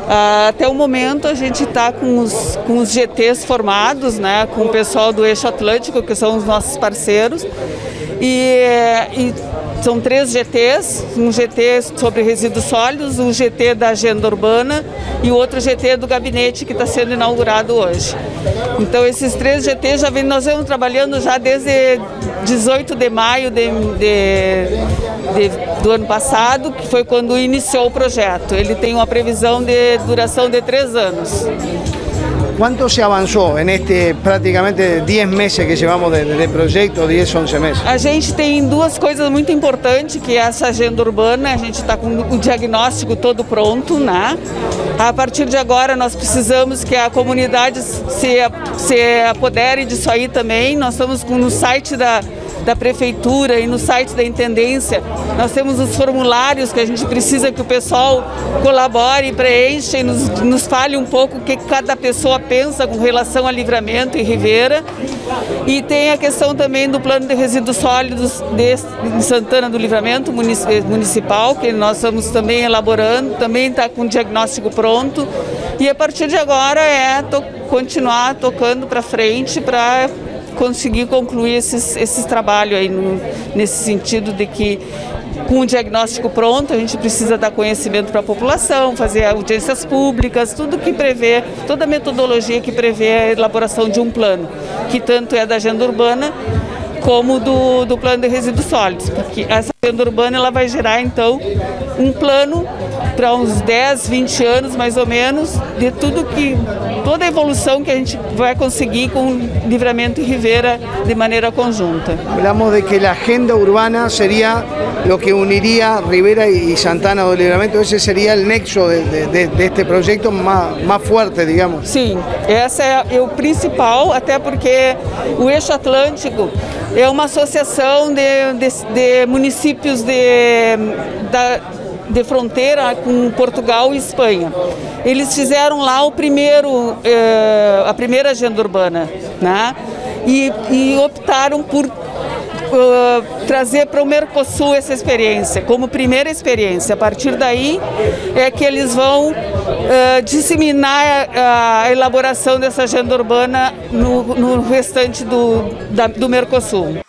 Até o momento a gente está com os GTs formados, né, com o pessoal do Eixo Atlântico, que são os nossos parceiros, e são 3 GTs, um GT sobre resíduos sólidos, um GT da agenda urbana e o outro GT do gabinete que está sendo inaugurado hoje. Então esses 3 GTs nós vamos trabalhando já desde 18 de maio do ano passado, que foi quando iniciou o projeto. Ele tem uma previsão de duração de 3 anos. ¿Cuánto se avanzó en prácticamente 10 meses que llevamos de proyecto, 10, 11 meses? A gente tem 2 coisas muito importantes, que é essa agenda urbana. A gente está com o diagnóstico todo pronto, né? A partir de agora nós precisamos que a comunidade se apodere disso aí também. Nós estamos no site da prefeitura e no site da intendência, nós temos os formulários que a gente precisa que o pessoal colabore, preencha e nos fale um pouco o que cada pessoa pensa com relação a Livramento e Rivera. E tem a questão também do plano de resíduos sólidos de Santana do Livramento municipal, que nós estamos também elaborando, também está com o diagnóstico pronto. E a partir de agora continuar tocando para frente para conseguir concluir esses trabalhos aí nesse sentido de que com o diagnóstico pronto a gente precisa dar conhecimento para a população, fazer audiências públicas, tudo que prevê, toda a metodologia que prevê a elaboração de um plano, que tanto é da agenda urbana como do plano de resíduos sólidos, porque essa agenda urbana ela vai gerar então um plano para uns 10, 20 anos mais ou menos, de toda a evolução que a gente vai conseguir com Livramento e Rivera de maneira conjunta. Hablamos de que a agenda urbana seria o que uniria Rivera e Santana do Livramento, esse seria o nexo de este projeto mais forte, digamos. Sim, essa é o principal, até porque o Eixo Atlântico é uma associação de municípios de fronteira com Portugal e Espanha. Eles fizeram lá a primeira agenda urbana, né? E optaram por trazer para o Mercosul essa experiência, como primeira experiência. A partir daí é que eles vão disseminar a elaboração dessa agenda urbana no restante do Mercosul.